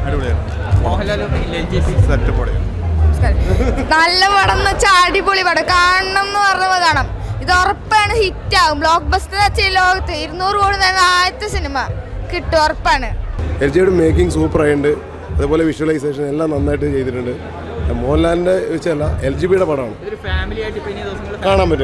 നല്ല പടം എന്ന് വെച്ചാൽ അടിപൊളി പടം, കാണണം എന്ന് പറഞ്ഞപ്പോൾ കാണാം. ഇത് ഉറപ്പാണ് ഹിറ്റ് ആവും. ബ്ലോക്ക് ബസ്റ്റർ വെച്ചാൽ ലോകത്ത് 200 കോടി നേരം ആദ്യത്തെ സിനിമ കിട്ടും, ഉറപ്പാണ്. എൽജിയുടെ മേക്കിംഗ് സൂപ്പർ ആയിട്ടുണ്ട്, അതുപോലെ വിഷ്വലൈസേഷൻ എല്ലാം നന്നായിട്ട് ചെയ്തിട്ടുണ്ട്. മോഹൻലാലിന്റെ വെച്ചല്ല, LGBയുടെ പടമാണ്. കാണാൻ പറ്റും.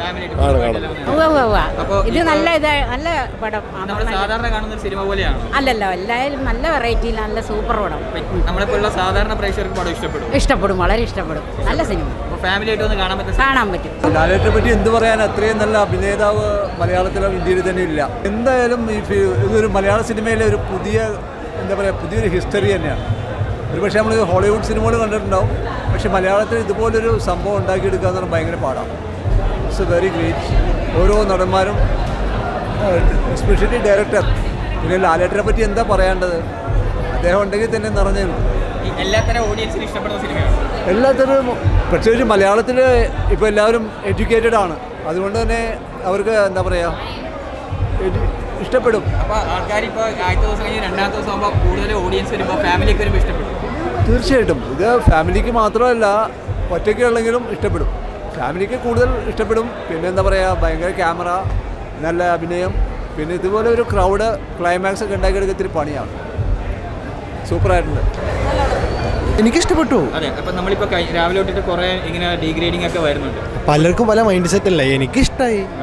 ഇത് നല്ല പടം സാധാരണ കാണുന്ന സിനിമ പോലെയാണ്. അല്ലല്ലോ, എല്ലാവരും നല്ല വെറൈറ്റി, നല്ല സൂപ്പർ പടം. നമ്മളെപ്പോലുള്ള സാധാരണ പ്രേക്ഷകർക്ക് പടം ഇഷ്ടപ്പെടും, വളരെ ഇഷ്ടപ്പെടും. നല്ല സിനിമ, ഫാമിലി ആയിട്ട് വന്ന് കാണാൻ പറ്റും. ലാലേട്ടനെ പറ്റി എന്ത് പറയാൻ, അത്രയും നല്ല അഭിനേതാവ് മലയാളത്തിലോ ഇന്ത്യയിൽ തന്നെ ഇല്ല. എന്തായാലും ഇതൊരു മലയാള സിനിമയിലെ ഒരു പുതിയൊരു ഹിസ്റ്ററി തന്നെയാണ്. ഒരുപക്ഷെ നമ്മൾ ഹോളിവുഡ് സിനിമകൾ കണ്ടിട്ടുണ്ടാവും, പക്ഷെ മലയാളത്തിൽ ഇതുപോലൊരു സംഭവം ഉണ്ടാക്കിയെടുക്കുക എന്ന് പറഞ്ഞാൽ ഭയങ്കര പാടാണ്. It's very great. ഓരോ നടന്മാരും, എസ്പെഷ്യലി ഡയറക്ടർ. പിന്നെ ലാലേട്ടനെ പറ്റി എന്താ പറയേണ്ടത്, അദ്ദേഹം ഉണ്ടെങ്കിൽ തന്നെ നിറഞ്ഞു. എല്ലാത്തരം ഓഡിയൻസിന് ഇഷ്ടപ്പെടുന്ന സിനിമയാണ്. എല്ലാത്തരം, പ്രത്യേകിച്ച് മലയാളത്തിൽ ഇപ്പോൾ എല്ലാവരും എഡ്യൂക്കേറ്റഡ് ആണ്, അതുകൊണ്ട് തന്നെ അവർക്ക് എന്താ പറയുക, ഇഷ്ടപ്പെടും. അപ്പോൾ ആൾക്കാർ ഇപ്പോൾ ആദ്യത്തെ ദിവസം കഴിഞ്ഞ് രണ്ടാമത്തെ ദിവസം ആകുമ്പോൾ കൂടുതൽ ഓഡിയൻസ് വരുമ്പോൾ ഫാമിലിക്ക് വരുമ്പോൾ ഇഷ്ടപ്പെടും. തീർച്ചയായിട്ടും ഇത് ഫാമിലിക്ക് മാത്രമല്ല, ഒറ്റയ്ക്കുള്ളെങ്കിലും ഇഷ്ടപ്പെടും. ഫാമിലിക്ക് കൂടുതൽ ഇഷ്ടപ്പെടും. പിന്നെ എന്താ പറയുക, ഭയങ്കര ക്യാമറ, നല്ല അഭിനയം, പിന്നെ ഇതുപോലെ ഒരു ക്രൗഡ് ക്ലൈമാക്സ് ഒക്കെ ഉണ്ടാക്കിയെടുക്കുക ഇത്തിരി പണിയാണ്. സൂപ്പറായിട്ടുണ്ട്, എനിക്കിഷ്ടപ്പെട്ടു. അതെ, അപ്പം നമ്മളിപ്പോൾ രാവിലെ തൊട്ടിട്ട് കുറേ ഇങ്ങനെ ഡീഗ്രേഡിംഗ് ഒക്കെ വരുന്നുണ്ട്. പലർക്കും പല മൈൻഡ് സെറ്റ് അല്ലേ, എനിക്കിഷ്ടമായി.